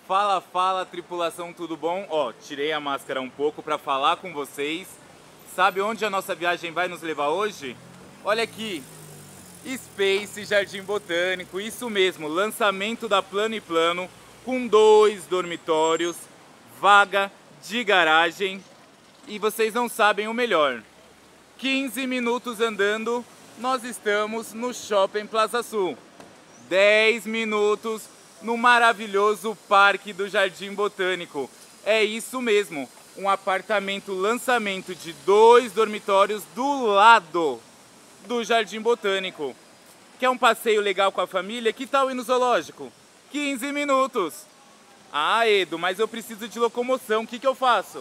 Fala, fala, tripulação, tudo bom? Ó, tirei a máscara um pouco para falar com vocês. Sabe onde a nossa viagem vai nos levar hoje? Olha aqui, Space Jardim Botânico, isso mesmo, lançamento da Plano e Plano, com 2 dormitórios, vaga de garagem. E vocês não sabem o melhor, 15 minutos andando, nós estamos no Shopping Plaza Sul. 10 minutos no maravilhoso Parque do Jardim Botânico. É isso mesmo, um apartamento lançamento de 2 dormitórios do lado do Jardim Botânico. Quer um passeio legal com a família? Que tal ir no zoológico? 15 minutos. Ah, Edu, mas eu preciso de locomoção, o que eu faço?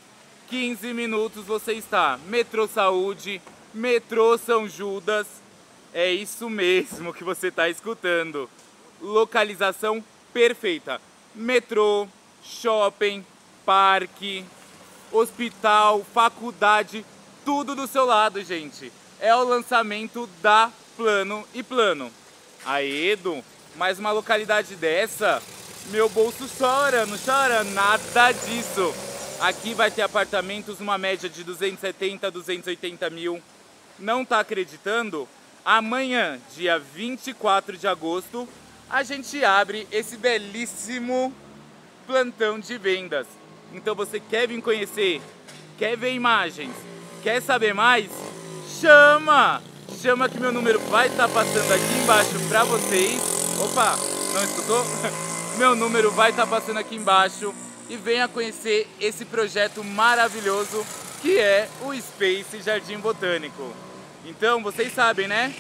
15 minutos você está. Metrô Saúde, Metrô São Judas. É isso mesmo que você está escutando. Localização perfeita. Metrô, shopping, parque, hospital, faculdade, tudo do seu lado, gente. É o lançamento da Plano e Plano. Aí, Edu, mais uma localidade dessa, meu bolso chora, não chora? Nada disso. Aqui vai ter apartamentos numa média de 270 a 280 mil. Não tá acreditando? Amanhã, dia 24 de agosto, a gente abre esse belíssimo plantão de vendas. Então você quer vir conhecer, quer ver imagens, quer saber mais? Chama! Chama que meu número vai estar passando aqui embaixo para vocês. Opa, não escutou? Meu número vai estar passando aqui embaixo e venha conhecer esse projeto maravilhoso que é o Space Jardim Botânico. Então vocês sabem, né?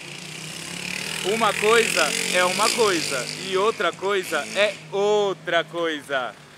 Uma coisa é uma coisa e outra coisa é outra coisa.